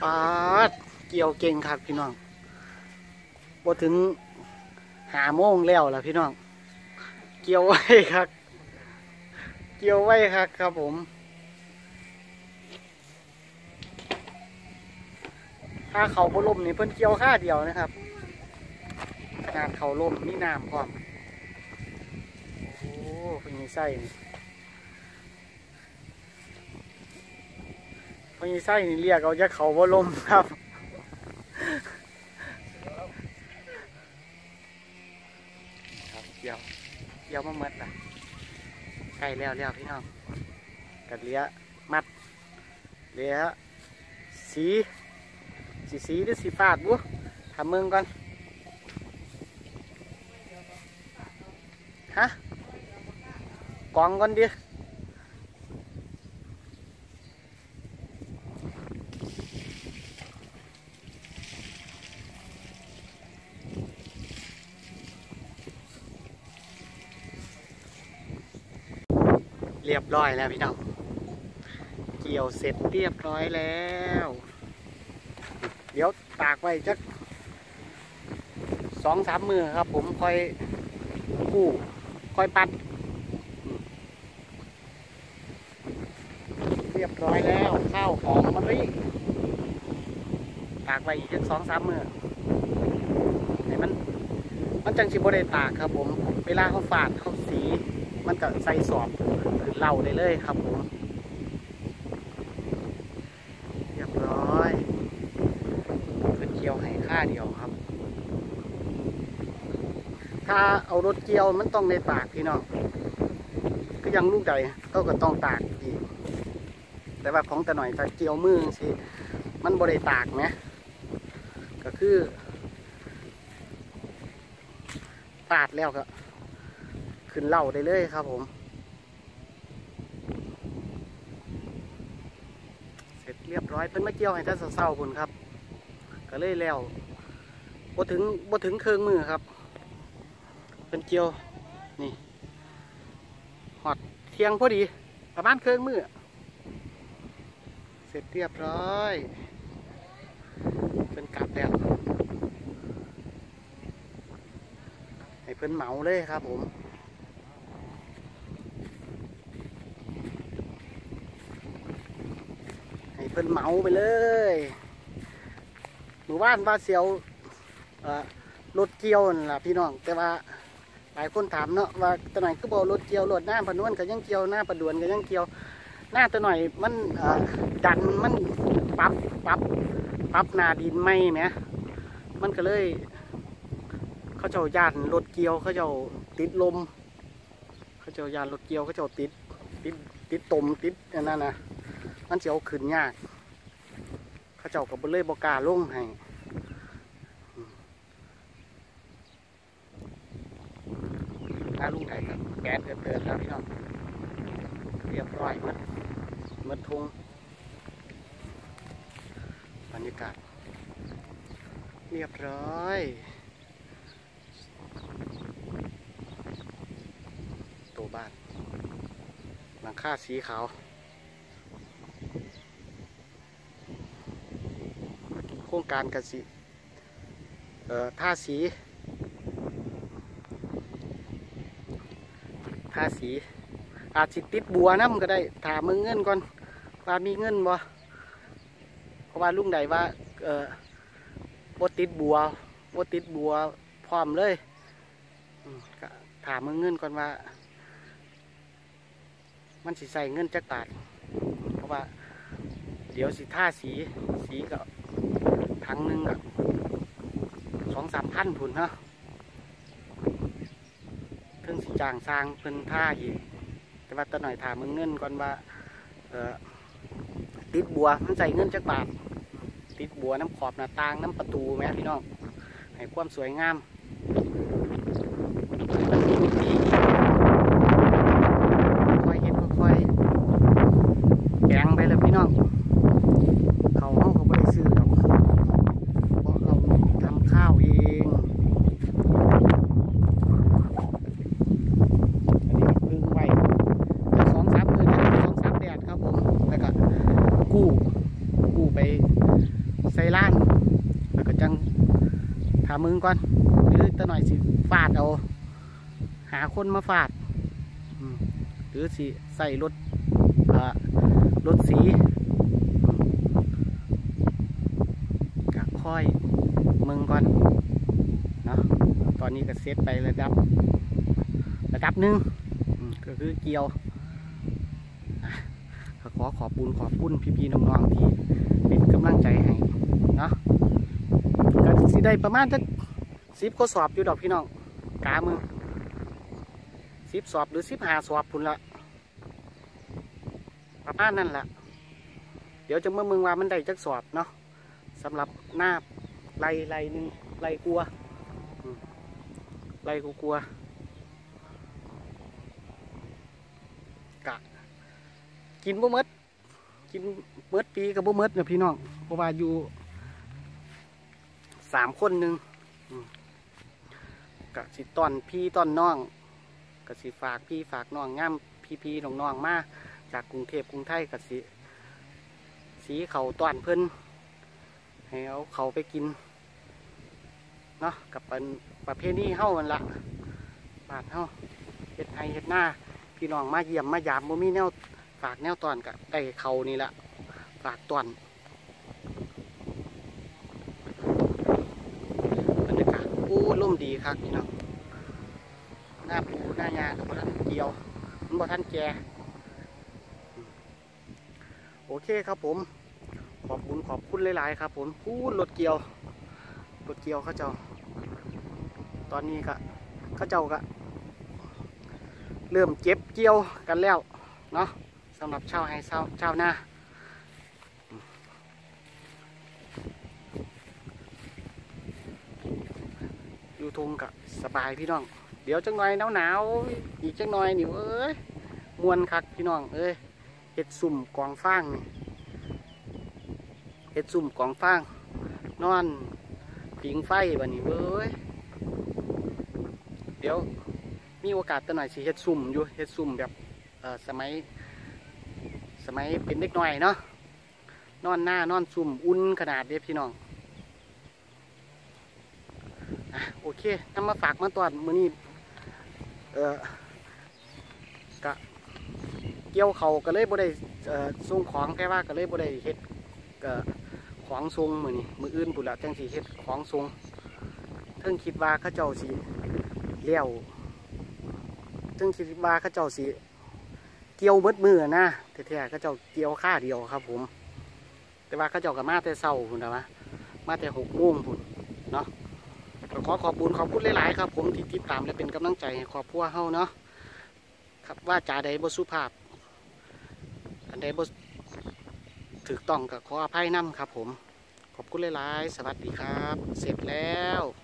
ปาดเกี่ยวเก่งครับพี่น้องบ่ถึง5 โมงแล้วล่ะพี่น้องเกี่ยวไว้ครับเกี่ยวไว้ครับครับผมถ้าเขาบ่ล่มนี่เพิ่นเกี่ยวค่าเดียวนะครับขนาดเขาล่มนี่น้ำพร้อมโอ้เพิ่นมีไส้เพิ่นมีไส้นี่เรียกเอาจากเขาบ่ล่มครับครับเกี่ยวมาหมดละใกล้แล้วพี่น้องกัดเลี้ยมัดเลี้ยสีหรือสีฟาดบุทำมึงก่อนฮะกองก่อนดิเรียบร้อยแล้วพี่น้องเกี่ยวเสร็จเรียบร้อยแล้วเดี๋ยวตากไว้จัก2-3 มื้อครับผมค่อยกู้ค่อยปัดเรียบร้อยแล้วข้าวหอมมะลิตากไว้อีกจัก2-3 มื้อให้มันจังสิบ่ได้ตากครับผมเวลาเขาฝาดเขาสีมันก็ใส่สอบคือเหล่าได้เลยครับผมเรียบร้อยเป็นเกี่ยวให้ค่าเดียวครับถ้าเอารถเกี่ยวมันต้องในตากพี่น้องก็ยังลูกใดก็ต้องตากอีกแต่ว่าของแต่หน่อยถ้าเกี่ยวมือสิมันบ่ได้ตากนะก็คือปาดแล้วก็ขึ้นเหล่าได้เลยครับผมเสร็จเรียบร้อยเพิ่นมาเกี่ยวให้ท่านเศร้าๆคุณครับก็เลยแล้วบ่ถึงครึ่งมือครับเป็นเกี่ยวนี่หอดเที่ยงพอดีประมาณครึ่งมือเสร็จเรียบร้อยเป็นกลับแล้วให้เพิ่นเหมาเลยครับผมให้เพิ่นเหมาไปเลยหมู่บ้านว่าเสียวรถเกี่ยวนั่นล่ะพี่น้องแต่ว่าหลายคนถามเนาะว่าตัวไหนก็บอกรถเกี่ยวรถหน้าปะนวนก็ยังเกี่ยวหน้าปะดวนก็ยังเกี่ยวหน้าตัวหน่อยมันดันมันปรับหน้าดินไม่ไหมมันก็เลยเขาเจ้าย่านรถเกี่ยวเขาเจ้าติดลมเขาเจ้าย่านรถเกี่ยวเขาเจ้าติดตมติดนั่นนะมันเสียวขึ้นยากเขาเจ้าก็เลยบอกกล้าลงให้ถ้าลุงไทยกับแก๊สเตือนแล้วพี่น้องเรียบร้อยมัดทงบรรยากาศเรียบร้อยตัวบ้านหลังคาสีขาวโครงการกสิท่าสีอาจสิติดบัวน้ำก็ได้ถามมึงเงินก่อนว่ามีเงินบ่เพราะว่าลุงใดว่าบ่ติดบัวพร้อมเลยถามมึงเงินก่อนว่ามันสิใส่เงินจักบาทเพราะว่าเดี๋ยวสิท่าสีก็ทั้งนึงกับ2-3 พันพุ่นเนาะเพิ่งสิจ้างสร้างเพิ่นท่าอีกแต่ว่าตอนหน่อยถามมึงเงินก่อนว่าติดบัวมันใส่เงินจักบาทติดบัวน้ำขอบหน้าต่างน้ำประตูแม่พี่น้องให้ความสวยงามค่อยเห็นค่อยแกงไปเลยพี่น้องเขาไม่ได้ซื้อหรอกเพราะเราทำข้าวเองพึ่งไว้2-3 มื้อ2-3 แดดครับผมแล้วก็กู้ไปใส่ล้านแล้วก็จังถามมึงก่อนหรือตะหน่อยสิฟาดเอาหาคนมาฟาดหรือสิใส่รถสีก็ค่อยมึงก่อนเนาะตอนนี้ก็เซตไประดับหนึ่งก็คือเกี่ยวขอขอบคุณพี่ๆน้องๆที่เป็นกำลังใจให้เนาะก็สิได้ประมาณสัก10 ข้อสอบอยู่ดอกพี่น้องกามือ10 สอบหรือ15 สอบพุ่นละประมาณนั่นแหละเดี๋ยวจะเมื่อมึงว่ามันได้จักสอบเนาะสำหรับหน้าไล่หนึ่งไล่กลัวกะกินบ่มดปีกับบ่มดเนี่ยพี่น้องเพราะว่าอยู่3 คนหนึ่งกะสิตอนพี่ตอนน้องกะสิฝากพี่ฝากน้องง่ามพี่น้องมาจากกรุงเทพกรุงไทยกะสิสีเขาตอนเพิ่นให้เอาเขาไปกินเนาะกับเป็นประเพณีเฮ้ามันละบ้านเฮ้าเฮ็ดไห้เฮ็ดหน้าพี่น้องมาเยี่ยมมายามบ่มีแนวฝากแนวตอนกับได้เขานี่ละฝากตอนบรรยากาศร่มดีครับพี่น้องหน้าปูหน้ายากับบ่ทันเกี่ยวมันบ่ทันแก่โอเคครับผมขอบคุณหลายๆครับผมรถเกี่ยวเขาเจ้าตอนนี้ก็เขาเจ้าก็เริ่มเก็บเกี่ยวกันแล้วเนาะสำหรับชาวไร่ชาวนาอยู่ทุ่งก็สบายพี่น้องเดี๋ยวจังหน่อยหนาวอีกจังหน่อยนี่เอ้ยมวนคักพี่น้องเอ้ยเห็ดสุ่มกองฟางนี่เห็ดสุ่มกองฟางนอนผิงไฟแบบนี้เว้ยเดี๋ยวมีโอกาสตัวหน่อยสิเห็ดสุ่มอยู่เห็ดสุ่มแบบสมัยเป็นเด็กหน่อยเนาะนอนสุ่มอุ่นขนาดเด็กพี่น้องโอเคนำมาฝากมาตอนมื้อนี้กะเกี่ยวเขาก็เลยบ่ได้ส่งของแค่ว่าก็เลยบ่ได้เฮ็ดของทรงมือนี่มืออื่นปุระจังสีเฮ็ดของทรงเพิ่งคิดว่าเขาเจ้าสีเลี้ยวเพิ่งคิดว่าเขาเจ้าสีเกี่ยวเบิดมือนะแท้ๆเขาเจ้าเกี่ยวค่าเดียวครับผมแต่ว่าเขาเจ้ากับมาแต่เช้าพุ่นนะมาแต่6 โมงพุ่นเนาะขอบคุณหลายๆครับผมที่ติดตามและเป็นกำลังใจให้ครอบครัวเฮาเนาะครับว่าจ่าใดบ่สุภาพอันใดบ่ถูกต้องกับขออภัยนำครับผมขอบคุณหลายๆสวัสดีครับเสร็จแล้ว